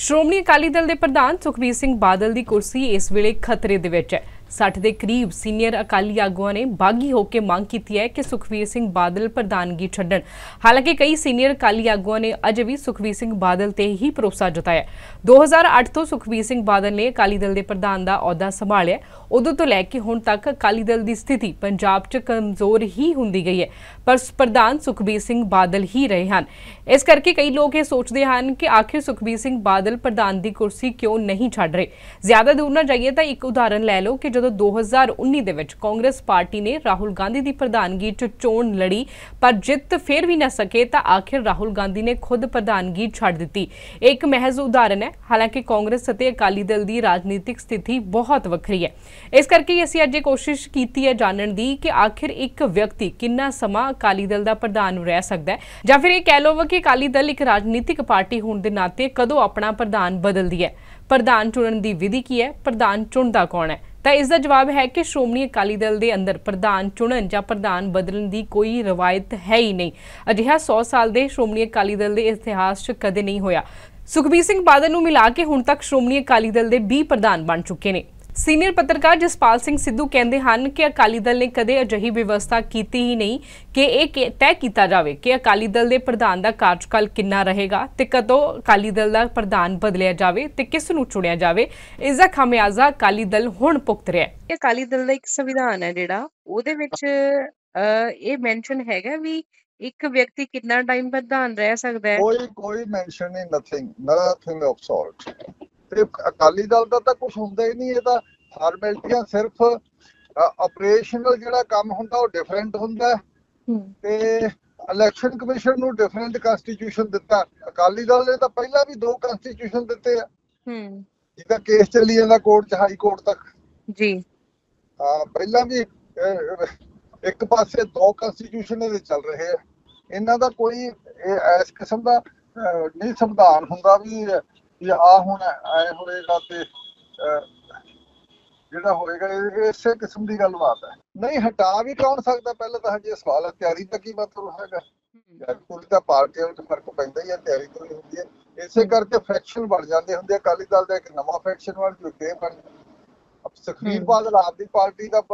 श्रोमणी अकाली दल के प्रधान सुखबीर सिंह बादल की कुर्सी इस वेले खतरे दे विच है। 60 के करीब सीनियर अकाली आगुआं ने बागी होकर मांग की है कि सुखबीर सिंह बादल प्रधानगी छड्डण। हालांकि कई सीनियर अकाली आगुआं ने अजे भी सुखबीर सिंह बादल ते ही भरोसा जताया। 2008 तो सुखबीर सिंह बादल ने अकाली दल के प्रधान का अहुदा संभालिया। उदों तो लैके हुण तक अकाली दल की स्थिति पंजाब च कमजोर ही हुंदी गई है, पर प्रधान सुखबीर सिंह बादल ही रहे हैं। इस करके कई लोग ये सोचते हैं कि आखिर सुखबीर सिंह बादल प्रधान की कुर्सी क्यों नहीं छड्ड रहे। ज्यादा दूर न जाइए तो एक उदाहरण लै लो कि जो 2019 ਦੇ ਵਿੱਚ कांग्रेस पार्टी ने राहुल गांधी की प्रधानगी च चोण लड़ी, पर जित फिर भी न सके तो आखिर राहुल गांधी ने खुद प्रधानगी छड्ड दित्ती। एक महज उदाहरण है। हालांकि कांग्रेस और अकाली दल की राजनीतिक स्थिति बहुत वक्री है। इस करके असीं अज कोशिश की है जानने की कि आखिर एक व्यक्ति कितना समा अकाली दल का प्रधान रह सकता है, या फिर यह कह लो कि अकाली दल एक राजनीतिक पार्टी होने के नाते कदों अपना प्रधान बदलती है। प्रधान चुनने की विधि की है, प्रधान चुनता कौन है? तो इसका जवाब है कि श्रोमणी अकाली दल के अंदर प्रधान चुनन या प्रधान बदलने की कोई रवायत है ही नहीं। अजिहा 100 साल के श्रोमणी अकाली दल के इतिहास च कदे नहीं होया। सुखबीर सिंह बादल नूं मिला के हुण तक श्रोमणी अकाली दल के 20 प्रधान बन चुके हैं। सीनियर पत्रकार जसपाल सिंह सिद्धू कहते हैं कि अकाली दल ने कदे अजिही व्यवस्था की ही नहीं कि यह तय किया जाए कि अकाली दल के प्रधान का कार्यकाल कितना रहेगा ते कदों अकाली दल का प्रधान बदलिया जाए ते किस नूं चुनिया जाए। इसका खामियाजा अकाली दल हुण भुगत रहा है। अकाली दल का एक संविधान है जिहड़ा ਉਹਦੇ ਵਿੱਚ ਇਹ ਮੈਂਸ਼ਨ ਹੈਗਾ ਵੀ ਇੱਕ ਵਿਅਕਤੀ ਕਿੰਨਾ ਟਾਈਮ ਪ੍ਰਧਾਨ ਰਹਿ ਸਕਦਾ ਹੈ। ਕੋਈ ਮੈਂਸ਼ਨ ਨਹੀਂ, ਨਥਿੰਗ ਆਫ ਸੌਰਟ। ਤੇ ਅਕਾਲੀ ਦਲ ਦਾ ਤਾਂ ਕੁਝ ਹੁੰਦਾ ਹੀ ਨਹੀਂ, ਇਹ ਤਾਂ ਫਾਰਮੈਲਿਟੀਆਂ ਸਿਰਫ ਆਪਰੇਸ਼ਨਲ ਜਿਹੜਾ ਕੰਮ ਹੁੰਦਾ ਉਹ ਡਿਫਰੈਂਟ ਹੁੰਦਾ ਤੇ ਇਲੈਕਸ਼ਨ ਕਮਿਸ਼ਨ ਨੂੰ ਡਿਫਰੈਂਟ ਕਨਸਟੀਟਿਊਸ਼ਨ ਦਿੱਤਾ। ਅਕਾਲੀ ਦਲ ਨੇ ਤਾਂ ਪਹਿਲਾਂ ਵੀ 2 ਕਨਸਟੀਟਿਊਸ਼ਨ ਦਿੱਤੇ ਆ, ਜਿਹਦਾ ਕੇਸ ਚੱਲੀ ਜਾਂਦਾ ਕੋਰਟ ਚ, ਹਾਈ ਕੋਰਟ ਤੱਕ ਜੀ। ਪਹਿਲਾਂ ਵੀ ਇੱਕ ਪਾਸੇ 2 ਕਨਸਟੀਟਿਊਸ਼ਨ ਇਹਦੇ ਚੱਲ ਰਹੇ ਆ। ਇਹਨਾਂ ਦਾ ਕੋਈ ਇਸ ਕਿਸਮ ਦਾ ਨਹੀਂ ਸੰਵਿਧਾਨ ਹੁੰਦਾ ਵੀ ਆ ਹੁਣ ਐ ਹੋਏਗਾ ਤੇ ਜਿਹੜਾ ਹੋਏਗਾ, ਇਸੇ ਕਿਸਮ ਦੀ ਗੱਲਬਾਤ ਹੈ। ਨਹੀਂ ਹਟਾ ਵੀ ਕੌਣ ਸਕਦਾ? ਪਹਿਲਾਂ ਤਾਂ ਹਜੇ ਸਵਾਲ ਹੈ, ਤਿਆਰੀ ਦਾ ਕੀ ਮਤਲਬ ਹੈਗਾ? ਪੂਰੀ ਤਾਂ ਪਾਰਟੀਆਂ ਵਿੱਚ ਫਰਕ ਪੈਂਦਾ ਹੀ ਹੈ, ਤਿਆਰੀ ਤੋਂ ਹੀ ਹੁੰਦੀ ਹੈ। ਇਸੇ ਕਰਕੇ ਫੈਕਸ਼ਨ ਬਣ ਜਾਂਦੇ ਹੁੰਦੇ। ਅਕਾਲੀ ਦਲ ਦਾ ਇੱਕ ਨਵਾਂ ਫੈਕਸ਼ਨ ਬਣ ਚੁੱਕੇ ਬਣ। ਸੁਖਬੀਰ ਬਾਦਲ ਆਪਦੀ ਪਾਰਟੀ ਦਾ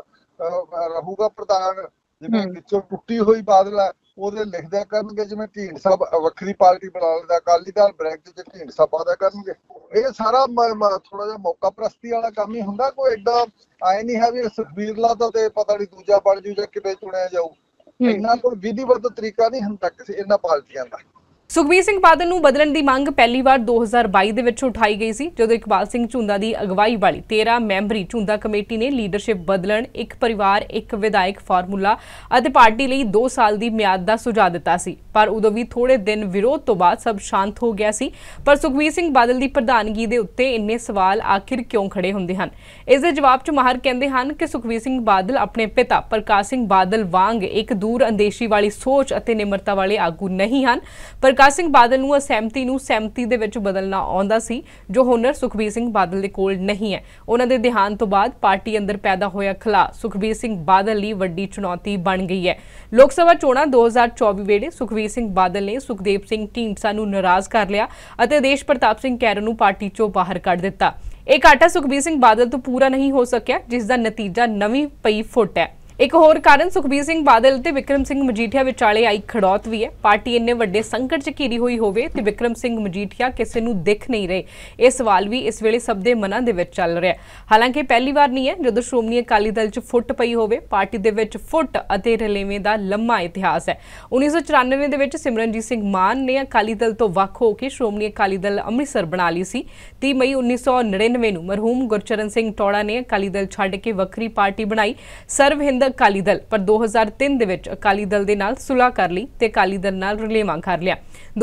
ਰਹੂਗਾ ਪ੍ਰਧਾਨ, ਜਿਵੇਂ ਵਿੱਚੋਂ ਟੁੱਟੀ ਹੋਈ ਬਾਦਲ ਹੈ ਉਹਦੇ ਲਿਖਦਿਆ ਕਰਨਗੇ, ਜਿਵੇਂ ਢੀਂਡਸਾ ਵੱਖਰੀ ਪਾਰਟੀ ਬਣਾ ਲੈਂਦਾ, ਅਕਾਲੀ ਦਲ ਬ੍ਰੈਕਟ ਚ ਢੀਂਡਸਾ ਪਾਦਾ ਕਰਨਗੇ। ਇਹ ਸਾਰਾ ਥੋੜਾ ਜਿਹਾ ਮੌਕਾ ਪ੍ਰਸਤੀ ਵਾਲਾ ਕੰਮ ਹੀ ਹੁੰਦਾ। ਕੋਈ ਏਡਾ ਆਏ ਨਹੀਂ ਹੈ ਵੀ ਸੁਖਬੀਰ ਲਾ ਤਾਂ ਤੇ ਪਤਾ ਨਹੀਂ ਦੂਜਾ ਬਣ ਜੂ ਜਾਂ ਕਿਵੇਂ ਚੁਣਿਆ ਜਾਊ। ਇੰਨਾ ਕੋਈ ਵਿਧੀਵਤ ਤਰੀਕਾ ਨਹੀਂ ਹੁੰਦਾ ਕਿਸੇ ਇਹਨਾਂ ਪਾਰਟੀਆਂ ਦਾ। सुखबीर सिंह बादल नूं बदलण दी मंग पहली बार 2022 दे विच उठाई गई सी, जदों इकबाल सिंह झुंदा दी अगवाई वाली 13 मैंबरी झुंदा कमेटी ने लीडरशिप बदलण, एक परिवार एक विधायक फार्मूला अते पार्टी लई 2 साल दी म्याद दा सुझाव दिता सी। पर उदों भी थोड़े दिन विरोध तो बाद सब शांत हो गया सी। पर सुखबीर सिंह बादल दी प्रधानगी दे उत्ते इन्ने सवाल आखिर क्यों खड़े हुंदे हन? इस दे जवाब च माहर कहंदे हन कि सुखबीर सिंह बादल अपने पिता प्रकाश सिंह बादल वांग एक दूर अंदेशी वाली सोच अते निमरता वाले आगू नहीं हन। प्रकाश सिंह बादल नूं असहमति नूं सहमति दे विच बदलना आउंदा सी, जो हुनर सुखबीर सिंह बादल दे कोल नहीं है। उन्हां दे देहांत तो बाद पार्टी अंदर पैदा होया खला सुखबीर सिंह बादल लई वड्डी चुनौती बन गई है। लोक सभा चोणां 2024 वेले सुखबीर सिंह बादल ने सुखदेव सिंह ढींडसा नूं नाराज कर लिया अते देश प्रताप सिंह कैरन नूं पार्टी चों बाहर कढ दिता। एक घाटा सुखबीर सिंह बादल तो पूरा नहीं हो सकिया, जिसका नतीजा नवीं पई फुट है। एक होर कारण सुखबीर सिंह बादल ते विक्रम सिंह मजीठिया विचाले आई खड़ौत भी है। पार्टी इन्ने वड्डे संकट च घिरी हुई होवे ते विक्रम सिंह मजीठिया किसी नूं दिख नहीं रहे, यह सवाल भी इस वेले सब दे मनां दे विच चल रहा है। हालांकि पहली बार नहीं है जदों श्रोमणी अकाली दल च फुट पई होवे। पार्टी दे विच फुट अते रलेवें दा लंबा इतिहास है। 1994 दे विच सिमरनजीत सिंह मान ने अकाली दल तो वख हो के श्रोमणी अकाली दल अमृतसर बना ली सी। 30 मई 1999 नूं मरहूम गुरचरण सिंह टौड़ा ने अकाली दल छड्ड के वखरी पार्टी बनाई सर्व हिंद अकाली दल, पर 2003 दे विच अकाली दल दे नाल सुलह कर ली ते अकाली दल नाल रलेवां कर लिया।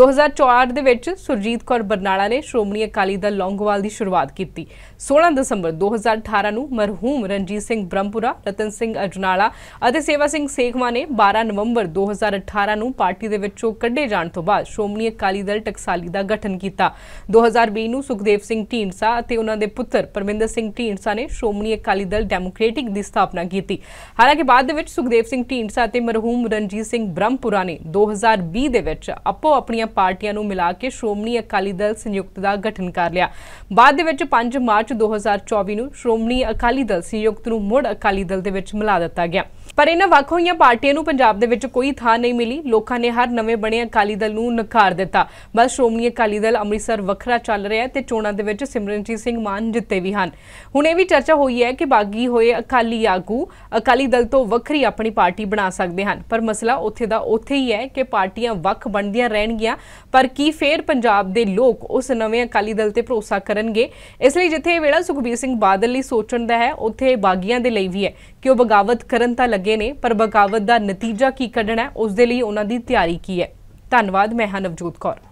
2004 दे विच सुरजीत कौर बरनाला ने श्रोमणी अकाली दल लौंगोवाल दी शुरुआत की। 16 दसंबर 2018 नूं मरहूम रणजीत सिंह ब्रह्मपुरा, रतन सिंह अजनाला अते सेवा सिंह सेखवा ने 12 नवंबर 2018 नूं पार्टी दे विचों कढे जाण तो बाद श्रोमणी अकाली दल टकसाली दा गठन किया। 2020 नूं सुखदेव सिंह ढींडसा अते उन्हां दे पुत्तर परमिंदर सिंह ढींडसा ने श्रोमणी अकाली दल डेमोक्रेटिक दी स्थापना की। हालांकि ਹਾਲਾਂਕਿ ਬਾਅਦ ਦੇ ਵਿੱਚ ਸੁਖਦੇਵ ਸਿੰਘ ਢੀਂਡਸਾ ਅਤੇ ਮਰਹੂਮ ਰਣਜੀਤ ਸਿੰਘ ਬ੍ਰਹਮਪੁਰਾ ਨੇ 2020 ਦੇ ਵਿੱਚ ਆਪੋ ਆਪਣੀਆਂ ਪਾਰਟੀਆਂ ਨੂੰ ਮਿਲਾ ਕੇ ਸ਼੍ਰੋਮਣੀ ਅਕਾਲੀ ਦਲ ਸੰਯੁਕਤ ਦਾ ਗਠਨ ਕਰ ਲਿਆ। ਬਾਅਦ ਦੇ ਵਿੱਚ 5 ਮਾਰਚ 2024 ਨੂੰ ਸ਼੍ਰੋਮਣੀ ਅਕਾਲੀ ਦਲ ਸੰਯੁਕਤ ਨੂੰ ਮੁੜ ਅਕਾਲੀ ਦਲ ਦੇ ਵਿੱਚ ਮਿਲਾ ਦਿੱਤਾ ਗਿਆ। ਪਰ ਇਹਨਾਂ ਵੱਖ ਹੋਈਆਂ ਪਾਰਟੀਆਂ ਨੂੰ ਪੰਜਾਬ ਦੇ ਵਿੱਚ ਕੋਈ ਥਾਂ ਨਹੀਂ ਮਿਲੀ। ਲੋਕਾਂ ਨੇ ਹਰ ਨਵੇਂ ਬਣੇ ਅਕਾਲੀ ਦਲ ਨੂੰ ਨਕਾਰ ਦਿੱਤਾ। ਬਸ ਸ਼੍ਰੋਮਣੀ ਅਕਾਲੀ ਦਲ ਅੰਮ੍ਰਿਤਸਰ ਵੱਖਰਾ ਚੱਲ ਰਿਹਾ ਤੇ ਚੋਣਾਂ ਦੇ ਵਿੱਚ ਸਿਮਰਨਜੀਤ ਸਿੰਘ ਮਾਨ ਜਿੱਤੇ ਵੀ ਹਨ। ਹੁਣ ਇਹ ਵੀ ਚਰਚਾ ਹੋਈ ਹੈ ਕਿ ਬਾਗੀ ਹੋਏ ਅਕਾਲੀ ਆਗੂ ਅਕਾਲੀ ਦਲ ਤੋਂ ਵੱਖਰੀ ਆਪਣੀ ਪਾਰਟੀ ਬਣਾ ਸਕਦੇ ਹਨ, ਪਰ ਮਸਲਾ ਉੱਥੇ ਦਾ ਉੱਥੇ ਹੀ ਹੈ ਕਿ ਪਾਰਟੀਆਂ ਵੱਖ ਬਣਦੀਆਂ ਰਹਿਣਗੀਆਂ, ਪਰ ਕੀ ਫੇਰ ਪੰਜਾਬ ਦੇ ਲੋਕ ਉਸ ਨਵੇਂ ਅਕਾਲੀ ਦਲ ਤੇ ਭਰੋਸਾ ਕਰਨਗੇ? ਇਸ ਲਈ ਜਿੱਥੇ ਇਹ ਵੇਲਾ ਸੁਖਬੀਰ ਸਿੰਘ ਬਾਦਲ ਲਈ ਸੋਚਣ ਦਾ ਹੈ, ਉੱਥੇ ਬਾਗੀਆਂ ਦੇ ਲਈ ਵੀ ਹੈ ਕਿ ਉਹ ਬਗਾਵਤ ਕਰਨ ਤਾਂ ਲੱਗੇ ਨੇ, ਪਰ ਬਗਾਵਤ ਦਾ ਨਤੀਜਾ ਕੀ ਕੱਢਣਾ, ਉਸ ਦੇ ਲਈ ਉਹਨਾਂ ਦੀ ਤਿਆਰੀ ਕੀ ਹੈ। ਧੰਨਵਾਦ। ਮੈਂ ਹਾਂ ਨਵਜੋਤ ਕੌਰ।